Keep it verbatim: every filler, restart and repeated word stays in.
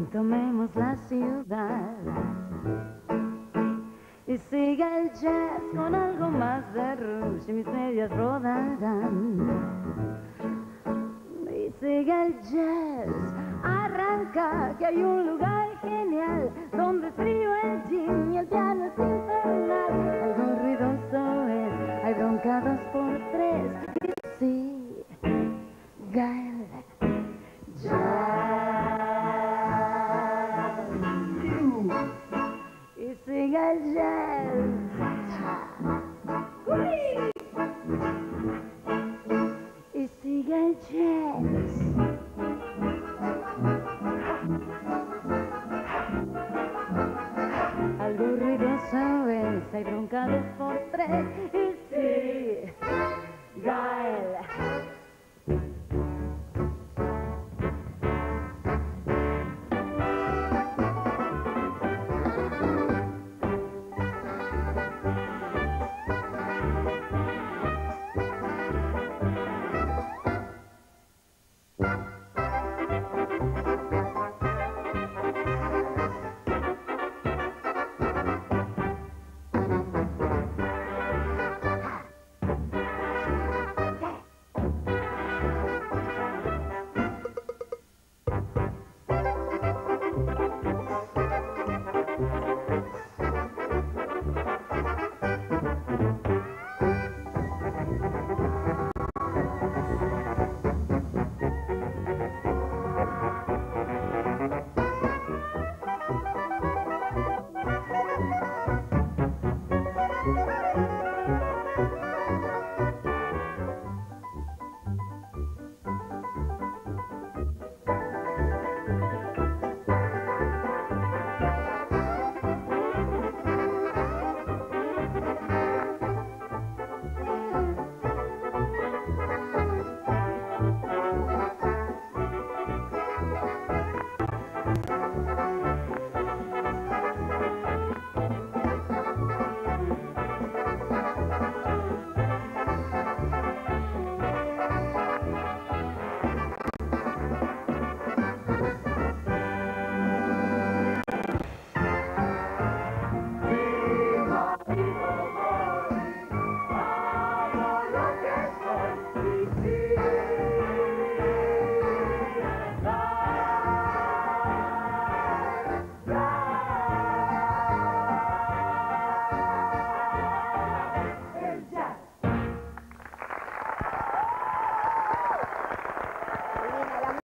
tomemos la ciudad y siga el jazz con algo más de rush y mis medias rodarán. Y siga el jazz, arranca que hay un lugar genial donde es frío el gin y el piano es infernal. Algo ruidoso es, hay bronca dos por tres y siga el jazz. Y siga el jazz. ¡Uy! Y siga el jazz. Algo ruidoso es, hay bronca dos por tres